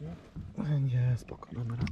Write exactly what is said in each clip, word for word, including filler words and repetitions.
nie? Nie, spoko, damy radę.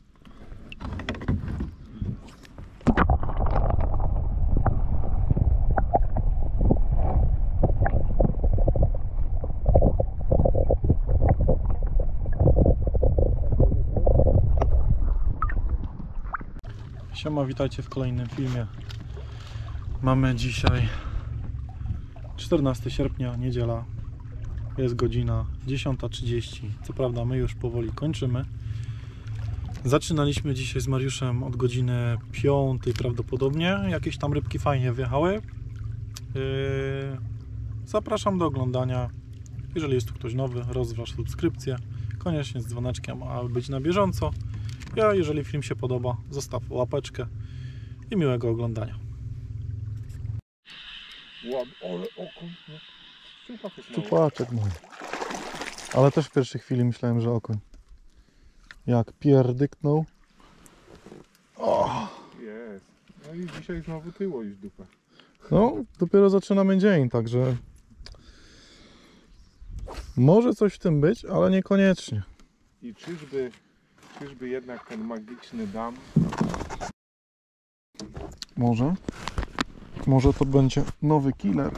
Siema, witajcie w kolejnym filmie. Mamy dzisiaj czternastego sierpnia, niedziela. Jest godzina dziesiąta trzydzieści. Co prawda my już powoli kończymy. Zaczynaliśmy dzisiaj z Mariuszem od godziny piątej prawdopodobnie. Jakieś tam rybki fajnie wjechały. Yy... Zapraszam do oglądania. Jeżeli jest tu ktoś nowy, rozważ subskrypcję. Koniecznie z dzwoneczkiem, aby być na bieżąco. Ja, jeżeli film się podoba, zostaw łapeczkę i miłego oglądania. Ład, ale oko, no. Szczupaczek mały. Szczupaczek mój. Ale też w pierwszej chwili myślałem, że okoń. Jak pierdyknął. O! Jest. No i dzisiaj znowu tyło już dupę. No, dopiero zaczynamy dzień, także może coś w tym być, ale niekoniecznie. I czyżby, czyżby jednak ten magiczny dam? Może. Może to będzie nowy killer.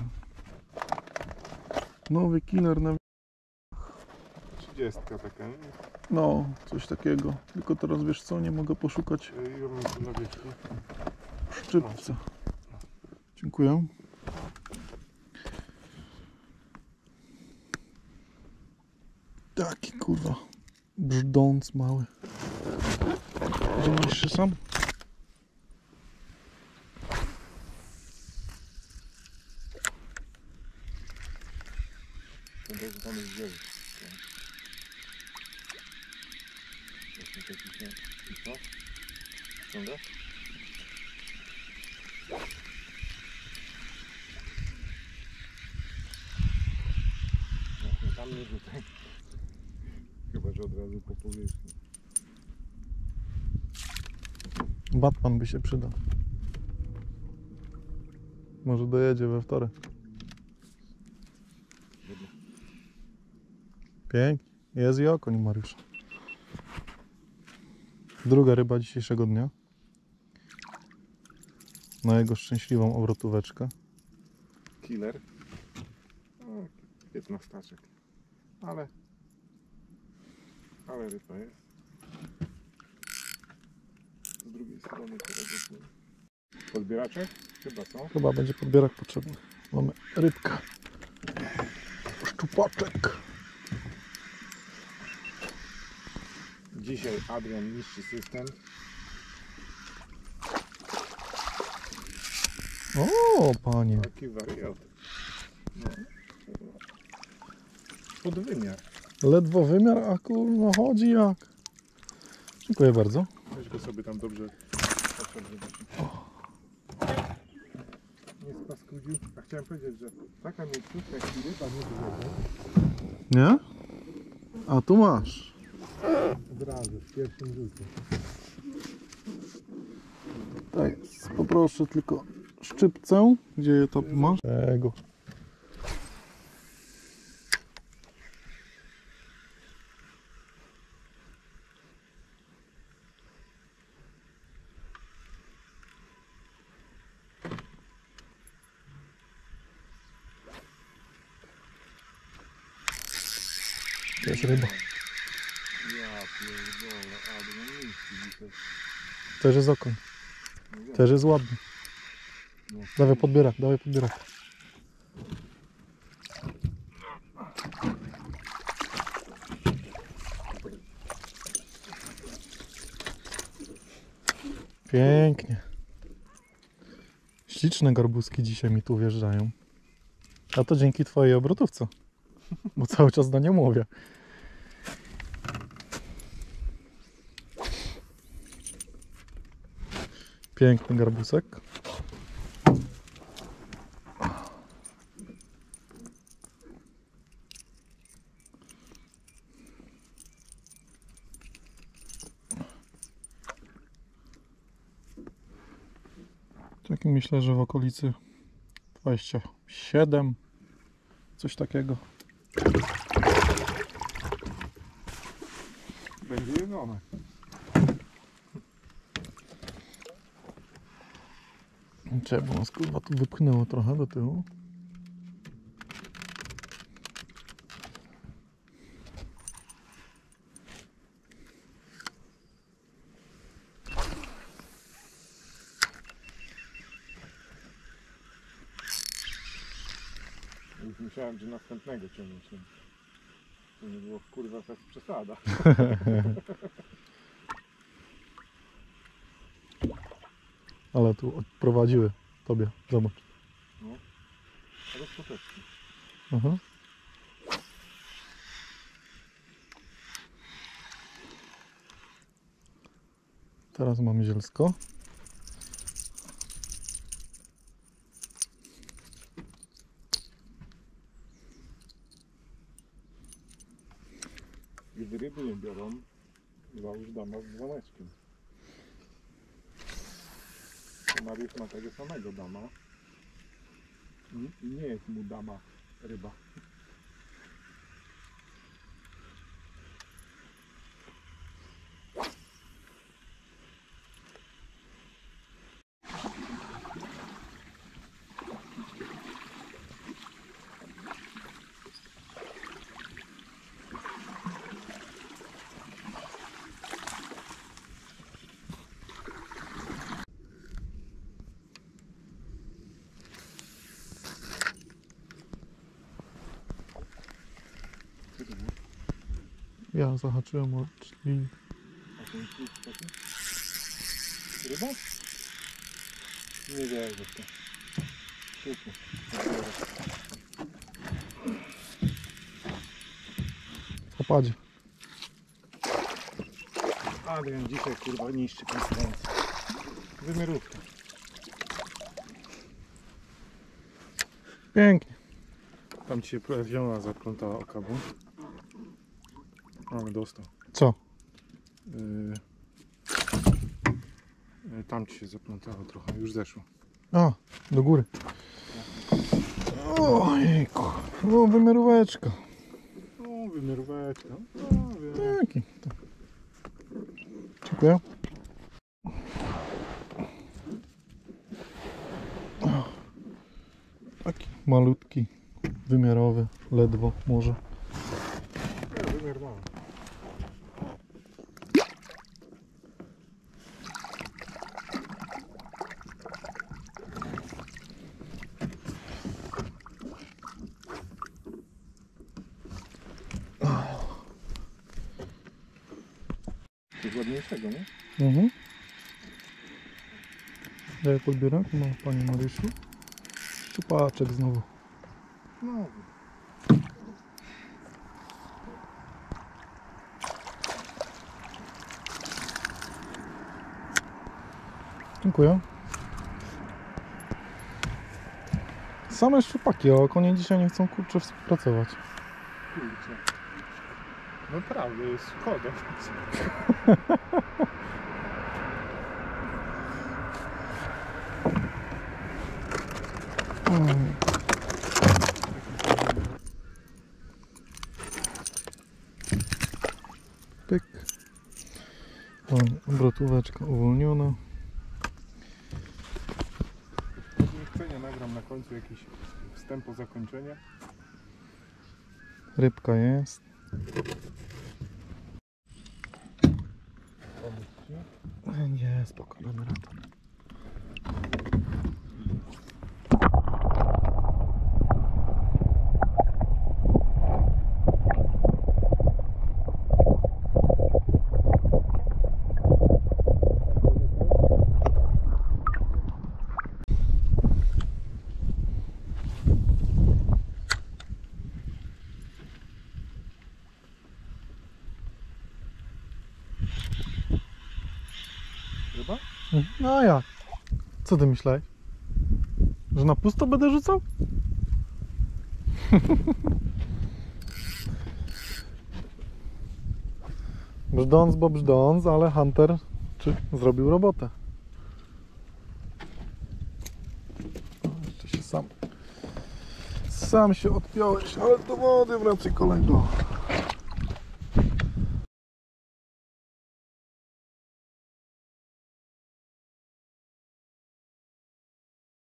Nowy killer na... Trzydziestka taka, nie? No, coś takiego. Tylko teraz wiesz co, nie mogę poszukać Ja mam tu na wierzchu. szczypca. Dziękuję. Taki kurwa brzdąc mały. Zobaczcie się sam. Ten też tam jest dziewięć. Właśnie taki się... I co? Ściągasz? Właśnie tam nie rzucaj. Chyba, że od razu po powierzchni. Batman by się przydał. Może dojedzie we wtorek. Pięknie. Jest i okoń Mariusza. Druga ryba dzisiejszego dnia. Na jego szczęśliwą obrotóweczkę. Killer. No, piętnastaczek. Ale... Ale ryba jest. Z drugiej strony teraz jest... Podbieraczek? Chyba co? Chyba będzie podbierak potrzebny. Mamy rybkę. Szczupaczek. Dzisiaj Adrian niszczy system. O, panie. Taki wariat. No. Podwymiar. Ledwo wymiar, a kurwa chodzi jak. Dziękuję bardzo. Weź go sobie tam dobrze potrzebny. Nie spaskudził. A chciałem powiedzieć, że taka miejscówka jak i ryba nie wygląda. Nie? A tu masz. Od razu, w pierwszym rzucie. Tak, poproszę tylko szczypcę. Gdzie je to masz? Tego. To jest ryba. Ja pierdolę, Adrian niszczy dzisiaj. Też jest okoń. No wiem. Też jest ładny. No. Dawaj podbierak, dawaj podbierak. Pięknie. Śliczne garbuski dzisiaj mi tu wjeżdżają. A to dzięki twojej obrotówce. Bo cały czas na nią mówię. Piękny garbusek. Tak myślę, że w okolicy dwadzieścia siedem, coś takiego. Będzie jedzone. Czemu nas kurwa tu wypchnęło trochę do tyłu. Już myślałem, że następnego ciągnięcia. To nie było kurwa tak przesada. Ale tu odprowadziły tobie, zobacz. No. Ale skutecznie. Aha. Teraz mamy zielsko. Gdy ryby nie biorą, załóż dama z dzwoneczkiem. Mariusz ma tego samego dama. I nie jest mu dama ryba. Ja zahaczyłem o drzwi. A ten tu taki? Ryba? Nie wiem, że to. Tu, Opadzie. Adrian dzisiaj kurwa niszczy konkurencję. Wymiarówka. Pięknie. Tam ci się prawiona zaplątała o kabel. Ale dostał. Co? Yy, yy, tam ci się zaplątało trochę, już zeszło. A, do góry. Ojejku. O, wymiaróweczka. O, wymiaróweczka. No, wiem. Taki. Dziękuję. Taki malutki, wymiarowy, ledwo może. Ja wymiar mam. Coś ładniejszego, nie? Mhm. Daję podbierak, no panie Mariuszu. Szczupaczek znowu. No. Dziękuję. Same szczupaki, a konie dzisiaj nie chcą kurczę współpracować. Kurczę. Naprawdę, jest szkoda. Mm. Pyk. O, obrotóweczka uwolniona. Nie nagram na końcu jakiś wstęp o zakończenie. Rybka jest. Nie, spoko, damy radę. Ryba? No jak? Co ty myślałeś? Że na pusto będę rzucał? Brzdąc, bo brzdąc, ale Hunter czy zrobił robotę. O, jeszcze się sam sam się odpiąłeś, ale do wody wracaj kolego.